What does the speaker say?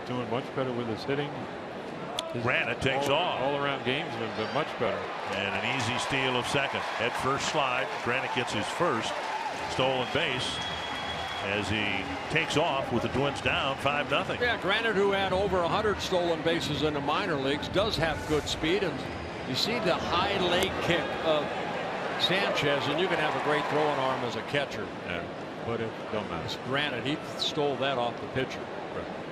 doing much better with his hitting. Granite takes off. All around games have been much better. And an easy steal of second. Head first slide. Granite gets his first stolen base as he takes off with the Twins down 5-0. Yeah, Granite, who had over 100 stolen bases in the minor leagues, does have good speed, and you see the high leg kick of Sanchez, and you can have a great throwing arm as a catcher. Yeah, but it don't matter. Granite, he stole that off the pitcher. Right.